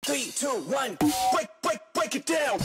3, 2, 1, break it down.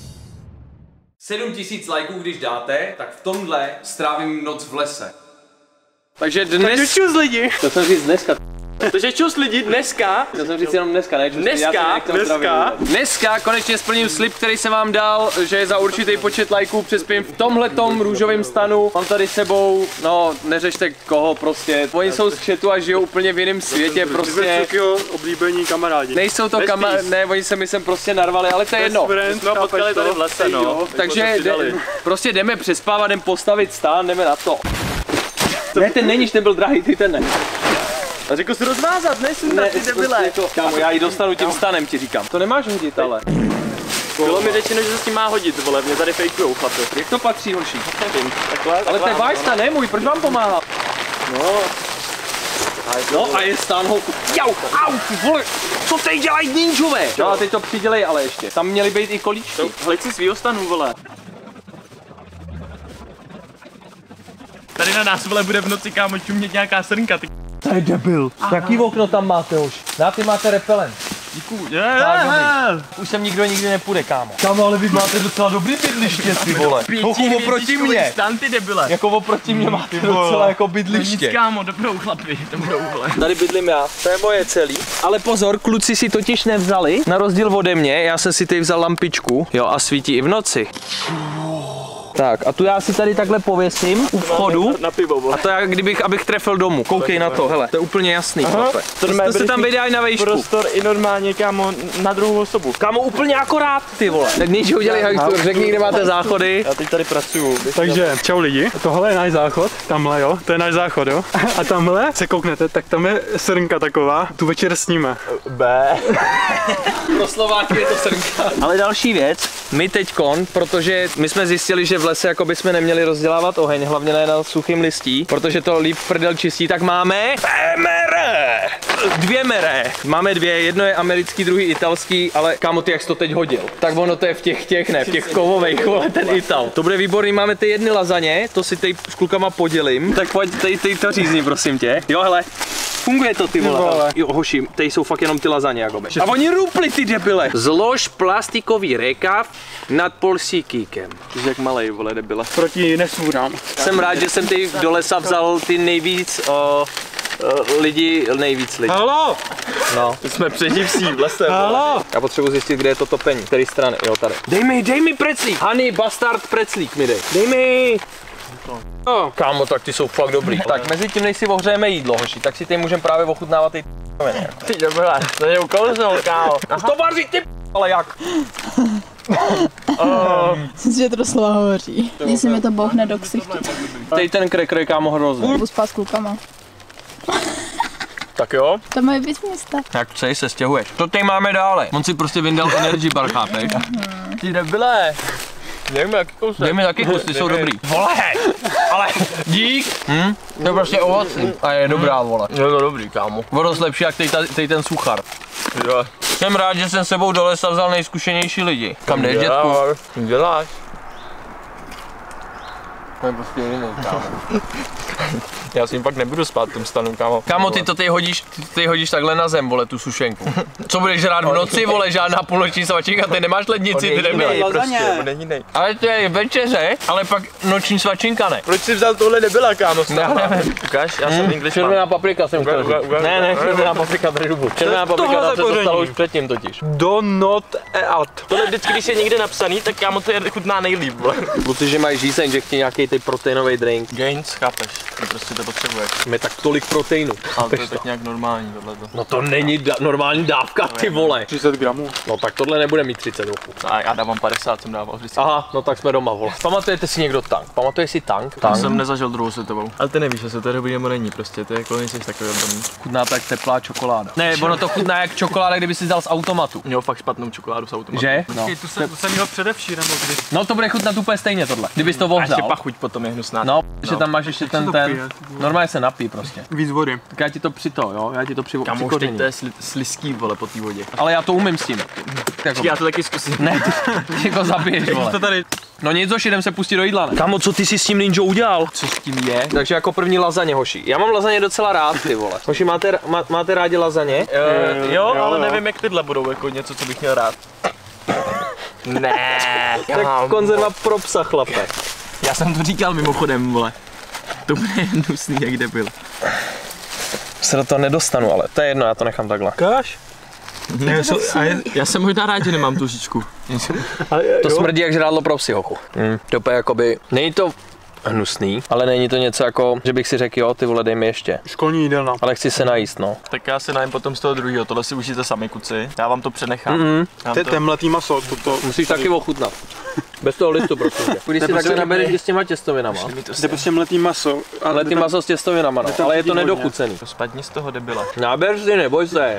7000 lajků, když dáte, tak v tomhle strávím noc v lese. Takže dnes... Takže čus lidi. To jsem říct dneska. Takže čus lidi dneska. To jsem říct jenom dneska, ne? Dneska konečně splním slib, který jsem vám dal, že za určitý počet lajků přespím v tomhletom růžovém stanu. Mám tady sebou, no neřešte koho prostě. Oni jsou z chatu a žijou úplně v jiném světě prostě. Oblíbení kamarádi. Nejsou to kamarádi, ne, oni se mi sem prostě narvali, ale to je jedno. No, potkali tady v lese, no. Takže prostě jdeme přespávat, jdeme postavit stán, jdeme na to. Ne, ten neníš, ten byl drahý, ty ten ne. A řekl si rozvázat, nesundat, ty debile. Kámo, já ji dostanu tím stanem, ti říkám. To nemáš hodit, ale. Bylo mi řečeno, že se s tím má hodit, vole, mě tady fejkujou, chlapi. Jak to patří, hoší? Nevím, takhle. Ale to je váš stan, ne můj, proč vám pomáhá? No a je stán holku. Jau, au, ty vole, co tady dělají ninjové? No a teď to přidělej ale ještě, tam měly být i kolíčky. Hleď si svýho stanu, vole. Tady na nás, vole, bude v noci, kámo, čumět nějaká srnka, ty. To je debil. Jaký okno tam máte už? Na ty máte repelent. Díku, Už sem nikdo nikdy nepůjde, kámo. Kámo, ale vy máte docela dobrý bydliště, ty vole. Hochu oproti mě. Stan, ty debile. Jako oproti mě máte docela jako bydliště. Nic, kámo, dobrou chlapi, dobrou, vole. Tady bydlím já, to je moje celý. Ale pozor, kluci si totiž nevzali, na rozdíl ode mě, já jsem si tady vzal lampičku, jo, a svítí i v noci. Tak a tu já si tady takhle pověsím u vchodu na pivo, vole. A to já abych trefil domů. Koukej na to, hele, to je úplně jasný, chlape. To se tam vejde i na vejšku. Prostor i normálně, kámo, na druhou osobu. Kámo, úplně akorát, ty vole. Tak než udělej hajstur, řekni, kde máte záchody. Já teď tady pracuju. Takže, čau lidi, tohle je náš záchod, tamhle jo, to je náš záchod jo. A tamhle se kouknete, tak tam je srnka taková, tu večer sníme. Pro Slováky je to srnka. Ale další věc, my teďkon, protože my jsme zjistili, že v lese jako bychom neměli rozdělávat oheň, hlavně ne na suchým listí, protože to líp prdel čistí, tak máme dvě mere. Máme dvě, jedno je americký, druhý italský, ale kámo, ty jak jsi to teď hodil, tak ono to je v těch kovových, vole, ten Ital. To bude výborný, máme ty jedny lazaně, to si tady s klukama podělím. Tak pojď, tady to řízni, prosím tě. Jo, hele. Funguje to, ty vole. Jo, hoši, tady jsou fakt jenom ty lazaně, jakoby. A oni rupli, ty debile. Zlož plastikový rekav nad polsíkýkem. Jsi jak malej, vole, debile. Proti nesvůrám. Jsem rád, že jsem tady do lesa vzal ty nejvíc lidí. Halo! No. Jsme přeživcí v lese, Halo! Já potřebuji zjistit, kde je to topení. Který strany? Jo, tady. Dej mi preclík. Honey, bastard preclík mi dej. Dej mi. Oh. Kámo, tak ty jsou fakt dobrý. Tak mezi tím, než si ohřejeme jídlo, hoši, tak si tady můžeme právě ochutnávat ty Ty debile, to je ukousnul, kámo. To vaří ty ale jak? Myslím, že to doslova hovoří. Jestli mi to bouchne do ksichtu. Tady ten krek je, kámo, hrozný. Budu spát s klukama. Tak jo. To mají být města. Tak co se stěhuješ? To tady máme dále. On si prostě vyndal energy bar, chápeš? Ty debile. Dej mi taky kus, ty jsou dobrý. Vole, ale dík. To je prostě ovocný a je dobrá, vole. Je to dobrý, kámo. Vodost lepší jak tady ten suchar. Jo. Jsem rád, že jsem sebou do lesa vzal nejzkušenější lidi. Kam jdeš, dětku? Děláš. To je prostě jiný, kámo. Já si jim pak nebudu spát v tom stanu, kámo. Kámo, ty to tady hodíš takhle na zem, vole, tu sušenku. Co budeš žrát v noci, vole, žádná půlnoční svačinka, ty nemáš lednici, ty debile. Prostě, on není jiný. Ale to je večeře, ale pak noční svačinka ne. Proč jsi vzal tohle debila, kámo? Já nevím. Ukáž, já jsem Englishman. Červená paprika jsem chtěl říct. Ne, červená paprika tady rubu. Červená paprika ta se dostala už předtím totiž. Do not eat. Tohle vždycky, když je někde napsaný, tak kámo to je chutná nejlíp, vole. Kluci, že mají žízeň, že chtějí nějaký ty proteinový drink. Gains, chápeš, ty prostě to potřebuješ. Máme tak tolik proteinu. Ale to je tak nějak normální tohleto. No to není normální dávka, ty vole. 30 gramů. No tak tohle nebude mít 30 roku. A já dávám 50, jsem dával vždycky. Aha, no tak jsme doma, vole. Pamatujete si někdo tank? Pamatuješ si tank? Já jsem nezažil druhou světovou. Ale ty nevíš, jestli to je dobrý nebo není, prostě to je jako nejsi takový odborný. Chutná to jak teplá čokoláda. Ne, ono to chutná jak čokoláda, kdyby si dal z automatu. Měl fakt špatnou čokoládu z automatu. Že? No. Tu jsem měl především, nebo kdy? No to bude chutnat úplně stejně tohle. Kdybys to A ještě ohřál. pachuť potom je hnusná. No, že tam máš ještě ten. pije? Normálně se napij prostě. Víc vody. Tak já ti to jo, já ti to Kámo, už teď to je sliský, vole, po té vodě. Ale já to umím s tím. Jako, Já to taky zkusím. ne, ty jako zabiješ, vole. To tady. No nic, hoši, jdem se pustit do jídla. Kámo, co ty si s tím ninjou udělal? Co s tím je? Takže jako první lazaně, hoši. Já mám lazaně docela rád, ty vole. Hoši, máte rádi lazaně? Jo, ale nevím, jak tyhle budou jako něco, co bych měl rád. Ne. Tak konzerva pro psa, chlape. Já jsem to říkal mimochodem, vole. To bude hnusný, jak debil. Se do toho nedostanu, ale to je jedno, já to nechám takhle. Káš? Já jsem možná rád, že nemám tu žičku. To smrdí jak žrádlo pro psy, hochu. To úplně jakoby, není to hnusný, ale není to něco jako, že bych si řekl, jo, ty vole, dej mi ještě. Školní jídelna. Ale chci se najíst, no. Tak já si najím potom z toho druhého, tohle si užijte sami, kuci. Já vám to přenechám. To je temletý maso, to Musíš taky ochutnat. Bez toho listu, prosím tě. Když si takhle nabereš i s těma těstovinama. To je prostě mletý maso. Ale ty maso s těstovinama, no. Ale je to nedochucený. Spadni z toho debila. Náber si, neboj se.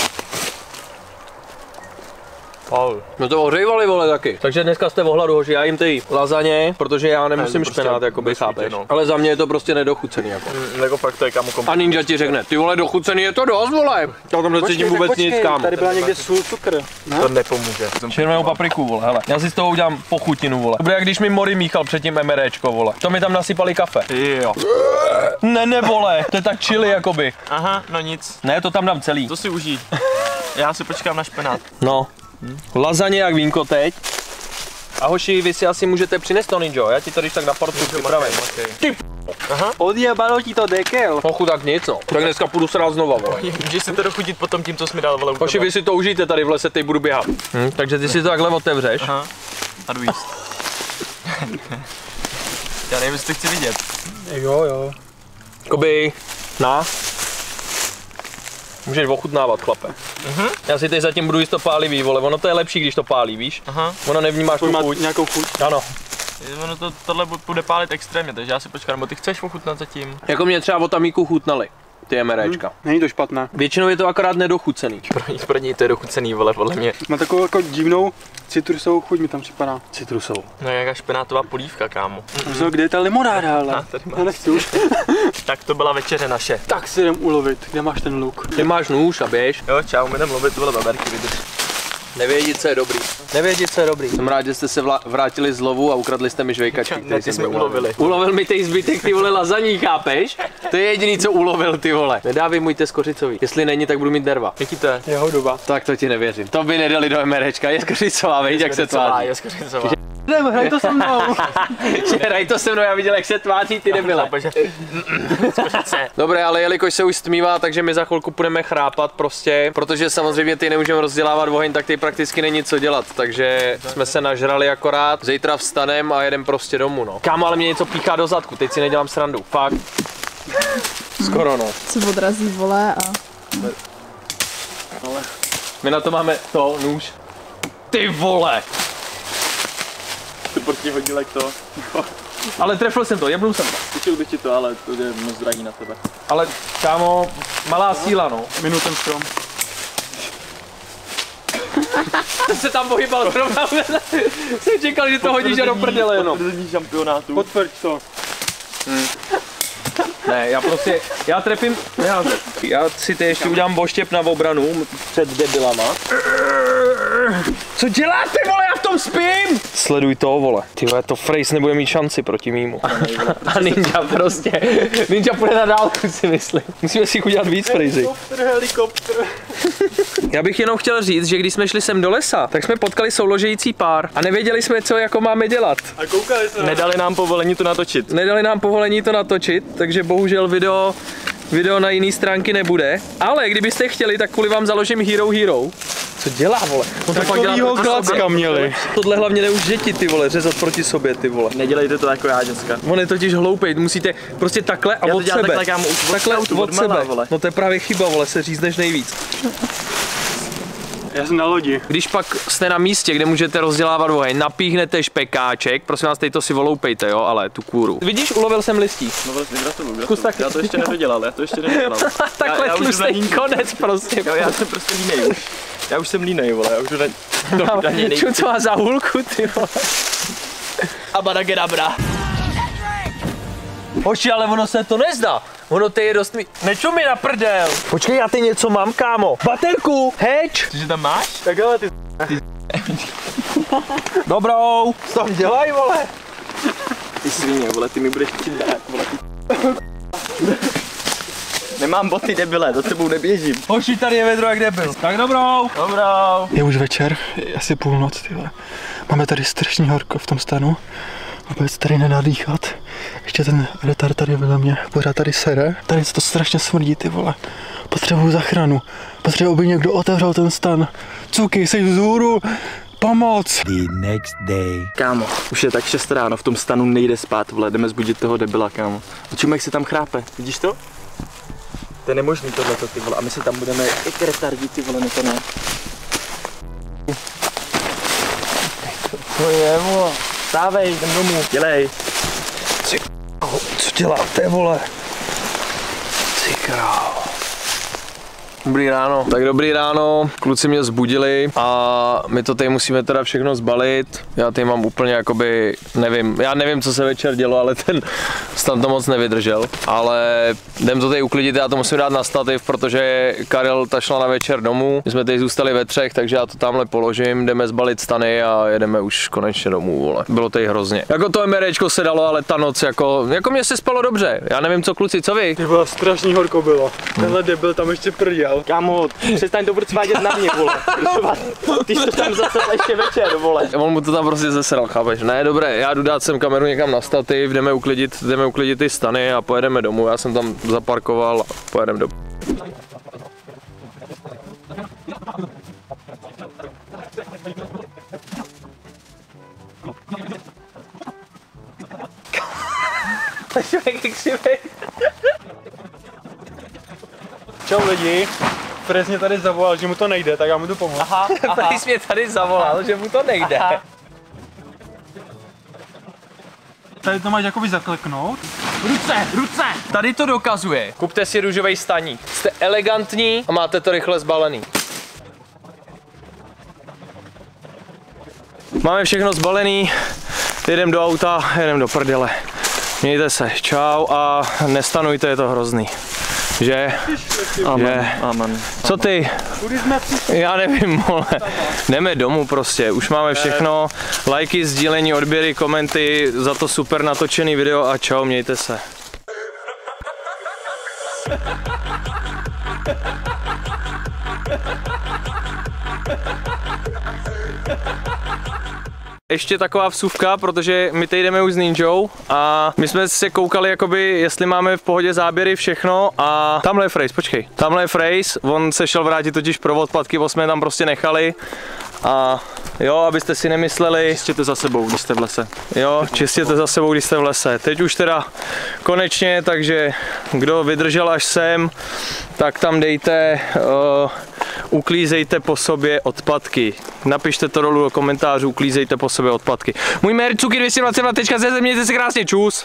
Paul. No to ohřejvali, vole, taky. Takže dneska jste v ohladu, hoši, já jim ty lazaně, protože já nemusím prostě špenát, jakoby, chápeš. no. Ale za mě je to prostě nedochucený, jako. Jako fakt to je kámo A ninja ti řekne, ty vole, dochucený je to dost, vole. Já tam necítím vůbec nic, kámo. Tady byla někde sůl, cukr. To nepomůže. Červenou papriku, vole, hele. Já si z toho udělám pochutinu, vole. To bude jak když mi Mori míchal předtím MREčko, vole. To mi tam nasypali kafe. Jo. Ne, vole, to je tak chili, jakoby. Aha, no nic. Ne, to tam dám celý. To si užij. Já si počkám na špenát. No. Lazaně jak vínko teď. A hoši, vy si asi můžete přinést to ninjo, já ti to když tak na portu připravím. Ty Odjebalo ti to dekel. Hochu, tak nic, no. Tak dneska půjdu srát znova, vole. Můžeš si to dochutit potom tím, co jsi mi dal, vole. Hoši, vy si to užijte tady v lese, teď budu běhat. Takže ty si to takhle otevřeš. Aha. A jdu jíst. Já nevím, jestli to chci vidět. Jo. Jakoby, můžeš ochutnávat, chlape. Já si teď zatím budu jíst to pálivý, vole, ono to je lepší, když to pálí, víš? Aha. Ono nevnímáš tu chuť. Nějakou chuť. Ano. Ono tohle bude pálit extrémně, takže já si počkám, nebo ty chceš ochutnat zatím? Jako mě třeba od Amíku chutnaly, ty MREčka. Není to špatné. Většinou je to akorát nedochucený. Pro něj to je dochucený, vole, podle mě. Má takovou jako divnou citrusovou chuť mi tam připadá. Citrusovou. No jaká špenátová polívka, kámo. Kde je ta limonáda, ale? Tady Já nechci už. Tak to byla večeře naše. Tak si jdem ulovit. Kde máš ten luk? Ty máš nůž a běž. Jo, čau, my jdem lovit tuhle baberky, vydrž. Nevědět, co je dobrý. Nevědět, co je dobrý. Jsem rád, že jste se vrátili z lovu a ukradli jste mi žvejkačky, které ty jsme ulovili. Ulovil mi tej zbytek, ty vole, lazaní, chápeš? To je jediný, co ulovil, ty vole. Nedávej můj test kořicový. Jestli není, tak budu mít nerva. Jaký to je? Jeho doba. Tak to ti nevěřím. To by nedali do MREčka. Je kořicová, veď, jak se tváří. Je skořicová. Jdem, hraj to se mnou. Hraj to se mnou, já viděl, jak se tváří, ty debile. Dobré, ale jelikož se už stmívá, takže my za chvilku budeme chrápat prostě, protože samozřejmě ty nemůžeme rozdělávat oheň, tak ty prakticky není co dělat, takže jsme se nažrali akorát. Zítra vstanem a jedem prostě domů, no. Kámo, ale mě něco píchá do zadku, teď si nedělám srandu, fakt. Skoro, no. Se odrazí, vole, a... My na to máme to, nůž. Ty vole! Ty proti hodil jak to. Ale trefil jsem to, jebnul jsem to. Učil bych ti to, ale to je moc drahý na tebe. Ale kámo, malá síla, no. Minutem strom. Jsem se tam pohybal zrovna. Jsem čekal, že to hodíš a do prdele jenom. Potvrzení šampionátu. Potvrď to. Ne, já trefím, já si teď ještě udělám boštěp na obranu před debilama. Co děláte, vole, já v tom spím! Sleduj to, vole. Ty vole, to Freys nebude mít šanci proti mýmu. A ninja prostě, ninja půjde na dálku, si myslím. Musíme si udělat víc, Freysy. Helikopter. Já bych jenom chtěl říct, že když jsme šli sem do lesa, tak jsme potkali souložející pár a nevěděli jsme, co jako máme dělat. A koukali se. Nedali nám povolení to natočit. Nedali nám povolení to natočit, takže bohužel video na jiný stránky nebude. Ale kdybyste chtěli, tak kvůli vám založím Hero. Co dělá, vole? On to fakt dělá proti klacka sobě. měli. Tohle hlavně neuž děti, ty vole, řezat proti sobě, ty vole. Nedělejte to jako já, děcka. On je totiž hloupej, musíte prostě takhle a Já to od dělám sebe. takhle, kámo, už Takhle od malá, sebe. vole. No to je právě chyba, vole, se řízneš nejvíc. Já jsem na lodi. Když pak jste na místě, kde můžete rozdělávat oheň, napíchnete špekáček, prosím vás, teď to si voloupejte, jo, ale tu kůru. Vidíš, ulovil jsem listí. No vlastně gratuluju. tak- Já to ještě nedodělal, Takhle já už jdu na tlustý jiný. konec prostě. Já jsem prostě línej už. Já už jsem línej, vole, já už jdu na jiný. Čucová za hůlku, ty vole. Abadagadabra. Hoši, ale ono se to nezdá. Ono ty je dost Nečo mi na prdel. Počkej, já ty něco mám, kámo. Baterku, heč. Cože tam máš? Tak ale ty Dobrou! Co tam dělají, vole? Ty svině, vole, ty mi budeš chtít dát, vole. Nemám boty, debile, za tebou neběžím. Hoši, tady je vedro jak debil. Tak dobrou! Dobrou. Je už večer, je asi půlnoc, ty vole. Máme tady strašný horko v tom stanu. Vůbec tady nedá dýchat. Ještě ten retard tady vedle mě pořád tady sere. Tady se to strašně smrdí, ty vole. Potřebuju zachranu. Potřebuji, aby někdo otevřel ten stan. Cuky, jsi vzhůru. Pomoc! The next day. Kámo, už je tak 6 ráno, v tom stanu nejde spát, vole, jdeme zbudit toho debila, kámo. Čím jak se tam chrápe, vidíš to? To je nemožný tohleto, ty vole, a my se tam budeme jak retardi, ty vole, to ne. To je, vole. Stávej, jdem domů, dělej. Co děláte, vole? Ty král. Dobrý ráno. Tak dobrý ráno, kluci mě zbudili a my to tady musíme teda všechno zbalit. Já tady mám úplně jakoby, nevím, co se večer dělo, ale ten stan to moc nevydržel. Ale jdem to tady uklidit, já to musím dát na stativ, protože Karel ta šla na večer domů. My jsme tady zůstali ve 3, takže já to tamhle položím, jdeme zbalit stany a jedeme už konečně domů, vole. Bylo tady hrozně. Jako to MRčko se dalo, ale ta noc jako mě se spalo dobře. Já nevím, co kluci, co vy? Ty vole, strašný horko bylo. Tenhle debil tam ještě prděl. Kámo, přestaň to svádět na mě, vole. Ty jsi to tam zase ještě večer, vole. On mu to tam prostě zeseral, chápeš? Ne, dobré, já jdu dát sem kameru někam na stativ, jdeme uklidit ty stany a pojedeme domů. Já jsem tam zaparkoval a pojedeme domů. Čau lidi, Frez mě tady zavolal, že mu to nejde, tak já mu jdu pomoct. Aha. Frejs mě tady zavolal, že mu to nejde. Aha. Tady to máš jakoby zakleknout. Ruce! Tady to dokazuje. Kupte si růžový staník. Jste elegantní a máte to rychle zbalený. Máme všechno zbalený, jedem do auta, jedem do prdele. Mějte se, čau a nestanujte, je to hrozný. Že? Amen. Co ty? Já nevím, vole. Jdeme domů prostě, už máme všechno. Lajky, sdílení, odběry, komenty, za to super natočený video a čau, mějte se. Ještě taková vsuvka, protože my teď jdeme už s Ninjou a my jsme se koukali, jakoby, jestli máme v pohodě záběry, všechno a tamhle je Frejs, počkej. Tamhle je Frejs, on se šel vrátit totiž pro odpadky, jsme tam prostě nechali a jo, abyste si nemysleli. Čistěte za sebou, když jste v lese. Jo, čistěte za sebou, když jste v lese. Teď už teda konečně, takže kdo vydržel až sem, tak tam dejte, uklízejte po sobě odpadky. Napište to dolů do komentářů, uklízejte po sobě odpadky. Můj mail cuky222.cz, mějte se krásně, čus!